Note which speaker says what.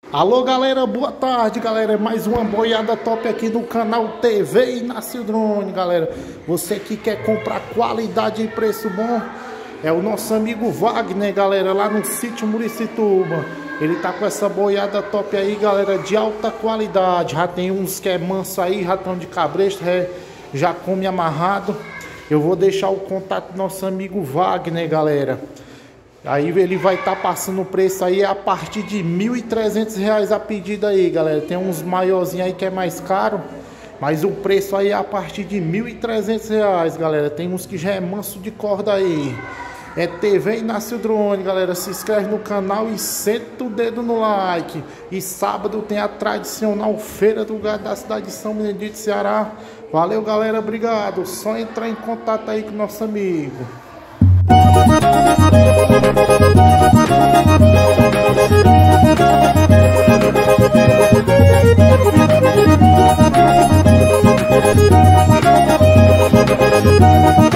Speaker 1: Alô galera, boa tarde galera, mais uma boiada top aqui no canal TV Inácio Drone, galera. Você que quer comprar qualidade e preço bom, é o nosso amigo Wagner, galera, lá no sítio Muricituba. Ele tá com essa boiada top aí, galera, de alta qualidade. Já tem uns que é manso aí, ratão de cabresto, já come amarrado. Eu vou deixar o contato do nosso amigo Wagner, galera. Aí ele vai estar passando o preço aí a partir de R$ 1.300 a pedida aí, galera. Tem uns maiorzinhos aí que é mais caro, mas o preço aí é a partir de R$ 1.300, galera. Tem uns que já é manso de corda aí. É TV Inácio Drone, galera. Se inscreve no canal e senta o dedo no like. E sábado tem a tradicional Feira do Gado da cidade de São Benedito, Ceará. Valeu, galera. Obrigado. Só entrar em contato aí com o nosso amigo.
Speaker 2: Música